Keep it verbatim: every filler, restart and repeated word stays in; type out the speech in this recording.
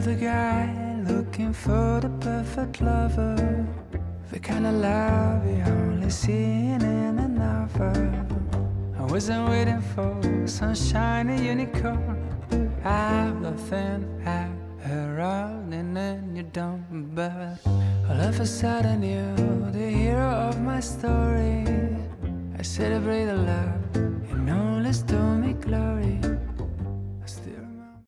Another guy looking for the perfect lover, the kind of love you only see in a novel. I wasn't waiting for some shiny unicorn out of thin air, running in your dump. But all of a sudden you're the hero of my story. I celebrate the love and only to me glory.